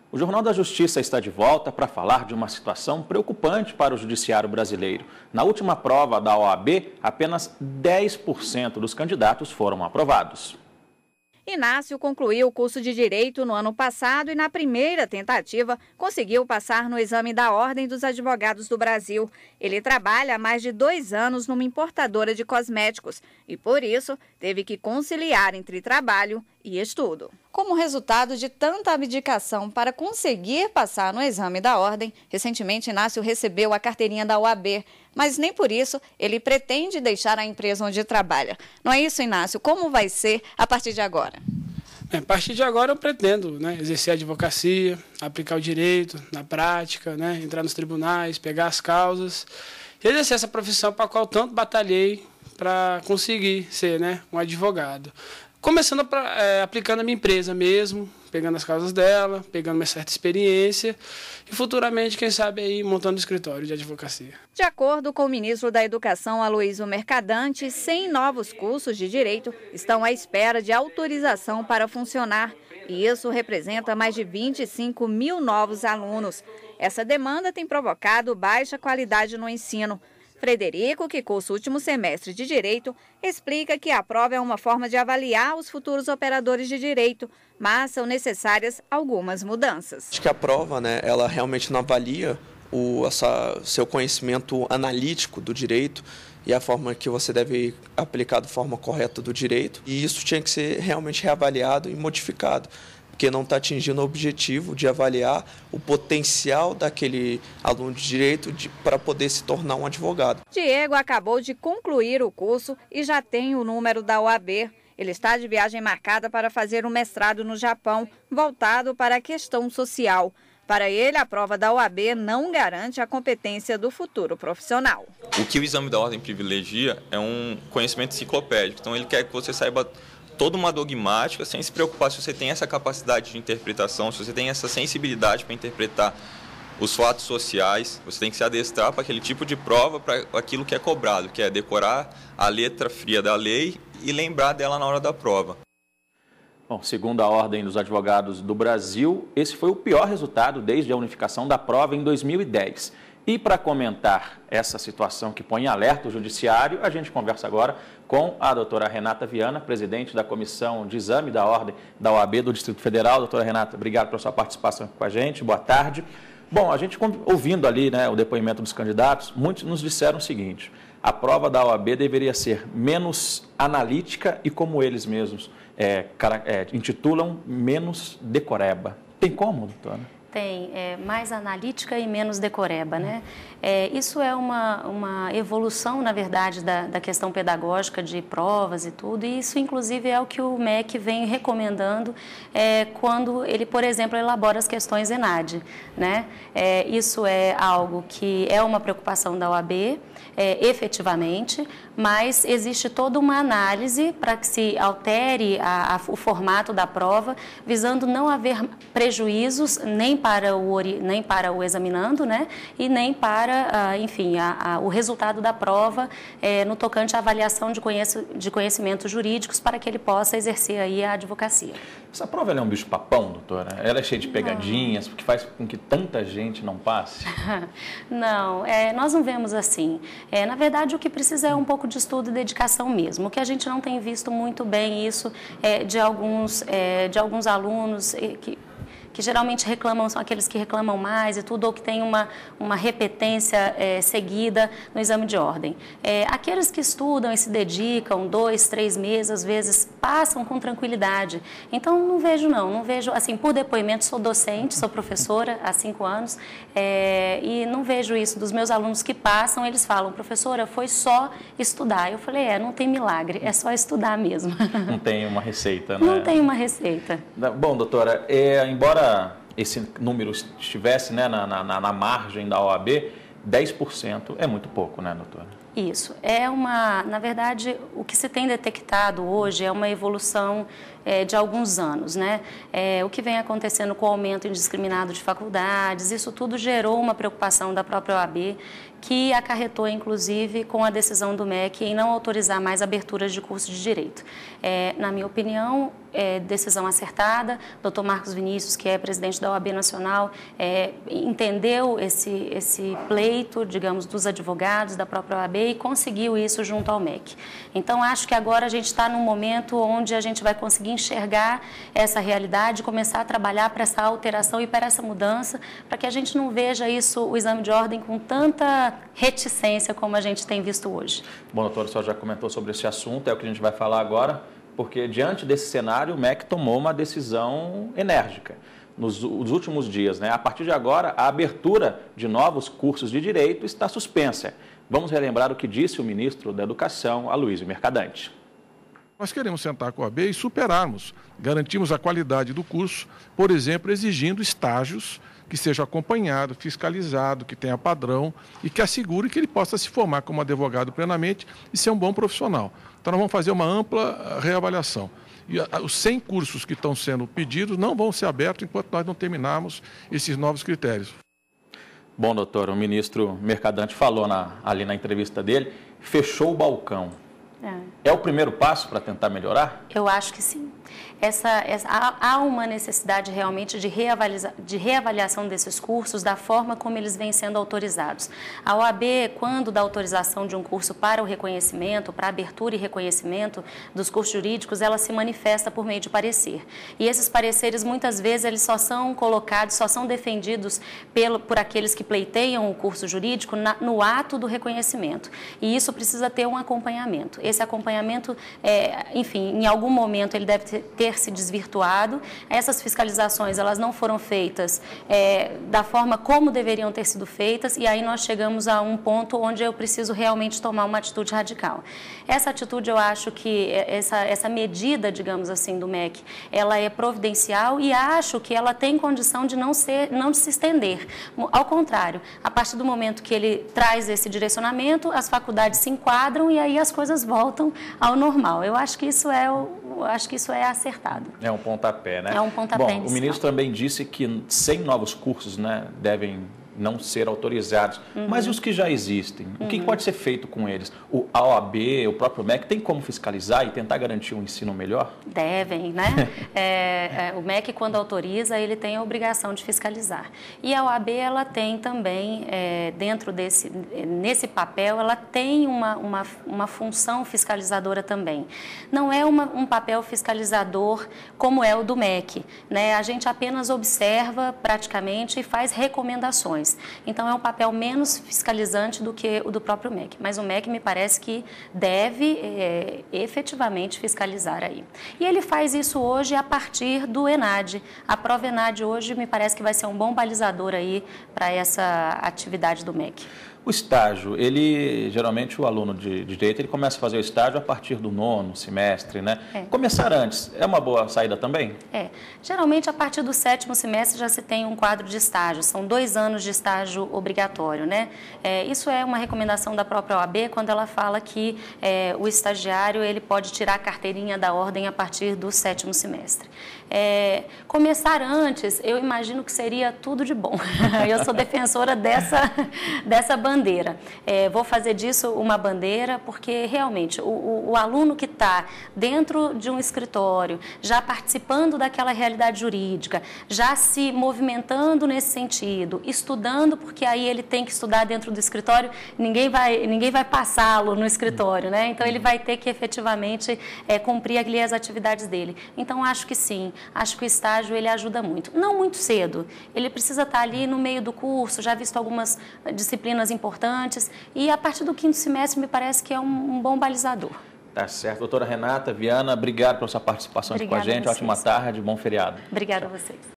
O Jornal da Justiça está de volta para falar de uma situação preocupante para o judiciário brasileiro. Na última prova da OAB, apenas 10% dos candidatos foram aprovados. Inácio concluiu o curso de Direito no ano passado e, na primeira tentativa, conseguiu passar no exame da Ordem dos Advogados do Brasil. Ele trabalha há mais de 2 anos numa importadora de cosméticos e, por isso, teve que conciliar entre trabalho e estudo. Como resultado de tanta abdicação para conseguir passar no exame da Ordem, recentemente Inácio recebeu a carteirinha da OAB, mas nem por isso ele pretende deixar a empresa onde trabalha. Não é isso, Inácio? Como vai ser a partir de agora? A partir de agora eu pretendo, exercer a advocacia, aplicar o direito na prática, entrar nos tribunais, pegar as causas e exercer essa profissão para a qual tanto batalhei para conseguir ser um advogado. Começando aplicando a minha empresa mesmo, pegando as causas dela, pegando uma certa experiência e futuramente, quem sabe, aí montando um escritório de advocacia. De acordo com o ministro da Educação, Aloysio Mercadante, 100 novos cursos de direito estão à espera de autorização para funcionar. E isso representa mais de 25 mil novos alunos. Essa demanda tem provocado baixa qualidade no ensino. Frederico, que cursa o último semestre de Direito, explica que a prova é uma forma de avaliar os futuros operadores de direito, mas são necessárias algumas mudanças. Acho que a prova, ela realmente não avalia seu conhecimento analítico do direito e a forma que você deve aplicar de forma correta do direito. E isso tinha que ser realmente reavaliado e modificado, porque não está atingindo o objetivo de avaliar o potencial daquele aluno de direito para poder se tornar um advogado. Diego acabou de concluir o curso e já tem o número da OAB. Ele está de viagem marcada para fazer um mestrado no Japão, voltado para a questão social. Para ele, a prova da OAB não garante a competência do futuro profissional. O que o exame da ordem privilegia é um conhecimento enciclopédico. Então, ele quer que você saiba toda uma dogmática, sem se preocupar se você tem essa capacidade de interpretação, se você tem essa sensibilidade para interpretar os fatos sociais. Você tem que se adestrar para aquele tipo de prova, para aquilo que é cobrado, que é decorar a letra fria da lei e lembrar dela na hora da prova. Bom, segundo a Ordem dos Advogados do Brasil, esse foi o pior resultado desde a unificação da prova em 2010. E para comentar essa situação que põe em alerta o judiciário, a gente conversa agora com a doutora Renata Viana, presidente da Comissão de Exame da Ordem da OAB do Distrito Federal. Doutora Renata, obrigado pela sua participação aqui com a gente. Boa tarde. Bom, a gente ouvindo ali o depoimento dos candidatos, muitos nos disseram o seguinte: a prova da OAB deveria ser menos analítica e, como eles mesmos intitulam, menos decoreba. Tem como, doutora? Tem, mais analítica e menos decoreba, isso é uma evolução, na verdade, da questão pedagógica de provas e tudo, e isso, inclusive, é o que o MEC vem recomendando quando ele, por exemplo, elabora as questões ENAD, isso é algo que é uma preocupação da OAB, efetivamente, mas existe toda uma análise para que se altere o formato da prova, visando não haver prejuízos nem para o examinando, e nem para, enfim, o resultado da prova no tocante à avaliação de conhecimentos jurídicos para que ele possa exercer aí a advocacia. Essa prova é um bicho-papão, doutora? Ela é cheia de pegadinhas, que faz com que tanta gente não passe? Não, nós não vemos assim. Na verdade, o que precisa é um pouco de estudo e dedicação mesmo. O que a gente não tem visto muito bem isso de alguns alunos que geralmente reclamam, são aqueles que reclamam mais e tudo, ou que têm uma repetência seguida no exame de ordem. Aqueles que estudam e se dedicam 2, 3 meses, às vezes, passam com tranquilidade. Então, não vejo, assim, por depoimento, sou docente, sou professora há 5 anos, e não vejo isso dos meus alunos que passam, eles falam: professora, foi só estudar. Eu falei, não tem milagre, é só estudar mesmo. Não tem uma receita, Não tem uma receita. Bom, doutora, embora esse número estivesse na margem da OAB, 10% é muito pouco, doutora? Isso. Na verdade, o que se tem detectado hoje é uma evolução de alguns anos, né? O que vem acontecendo com o aumento indiscriminado de faculdades, isso tudo gerou uma preocupação da própria OAB, que acarretou, inclusive, com a decisão do MEC em não autorizar mais aberturas de curso de Direito. Na minha opinião, decisão acertada. Dr. Marcos Vinícius, que é presidente da OAB Nacional, entendeu esse pleito, digamos, dos advogados da própria OAB e conseguiu isso junto ao MEC. Então, acho que agora a gente está num momento onde a gente vai conseguir enxergar essa realidade, começar a trabalhar para essa alteração e para essa mudança, para que a gente não veja isso, o exame de ordem, com tanta reticência como a gente tem visto hoje. Bom, doutor, o senhor já comentou sobre esse assunto, é o que a gente vai falar agora, porque diante desse cenário o MEC tomou uma decisão enérgica nos últimos dias, né? A partir de agora, a abertura de novos cursos de Direito está suspensa. Vamos relembrar o que disse o ministro da Educação, Aloysio Mercadante. Nós queremos sentar com a OAB e superarmos, garantimos a qualidade do curso, por exemplo, exigindo estágios que seja acompanhado, fiscalizado, que tenha padrão e que assegure que ele possa se formar como advogado plenamente e ser um bom profissional. Então, nós vamos fazer uma ampla reavaliação. E os 100 cursos que estão sendo pedidos não vão ser abertos enquanto nós não terminarmos esses novos critérios. Bom, doutor, o ministro Mercadante falou ali na entrevista dele, fechou o balcão. É o primeiro passo para tentar melhorar? Eu acho que sim. Há uma necessidade realmente de reavaliação desses cursos, da forma como eles vêm sendo autorizados. A OAB, quando dá autorização de um curso para o reconhecimento, para abertura e reconhecimento dos cursos jurídicos, ela se manifesta por meio de parecer. E esses pareceres, muitas vezes, eles só são colocados, só são defendidos por aqueles que pleiteiam o curso jurídico no ato do reconhecimento. E isso precisa ter um acompanhamento. Esse acompanhamento, enfim, em algum momento ele deve ter se desvirtuado. Essas fiscalizações, elas não foram feitas da forma como deveriam ter sido feitas, e aí nós chegamos a um ponto onde eu preciso realmente tomar uma atitude radical. Essa atitude, eu acho que essa medida, digamos assim, do MEC, ela é providencial e acho que ela tem condição de não se estender. Ao contrário, a partir do momento que ele traz esse direcionamento, as faculdades se enquadram e aí as coisas voltam ao normal. Eu acho que isso é acertado. É um pontapé, né? É um pontapé Bom, inicial. O ministro também disse que 100 novos cursos, né, devem não ser autorizados. Mas e os que já existem? O que pode ser feito com eles? A OAB, o próprio MEC, tem como fiscalizar e tentar garantir um ensino melhor? Devem, né? O MEC, quando autoriza, ele tem a obrigação de fiscalizar. E a OAB, ela tem também, nesse papel, ela tem uma função fiscalizadora também. Não é um papel fiscalizador como é o do MEC, né? A gente apenas observa praticamente e faz recomendações. Então, é um papel menos fiscalizante do que o do próprio MEC. Mas o MEC me parece que deve efetivamente fiscalizar aí. E ele faz isso hoje a partir do ENAD. A prova ENAD hoje me parece que vai ser um bom balizador aí para essa atividade do MEC. O estágio, geralmente o aluno de Direito, ele começa a fazer o estágio a partir do 9º semestre, né? Começar antes, é uma boa saída também? Geralmente a partir do 7º semestre já se tem um quadro de estágio, são 2 anos de estágio obrigatório, né? Isso é uma recomendação da própria OAB, quando ela fala que o estagiário ele pode tirar a carteirinha da ordem a partir do 7º semestre. Começar antes, eu imagino que seria tudo de bom. Eu sou defensora dessa bandeira. Vou fazer disso uma bandeira porque realmente o aluno que está dentro de um escritório, já participando daquela realidade jurídica, já se movimentando nesse sentido, estudando, porque aí ele tem que estudar dentro do escritório, ninguém vai passá-lo no escritório, né? Então ele vai ter que efetivamente cumprir ali as atividades dele. Então acho que sim, acho que o estágio ele ajuda muito. Não muito cedo, ele precisa estar ali no meio do curso, já visto algumas disciplinas importantes, e a partir do 5º semestre me parece que é um bom balizador. Tá certo. Doutora Renata Viana, obrigado pela sua participação aqui com a gente. Ótima tarde, bom feriado. Obrigada a vocês.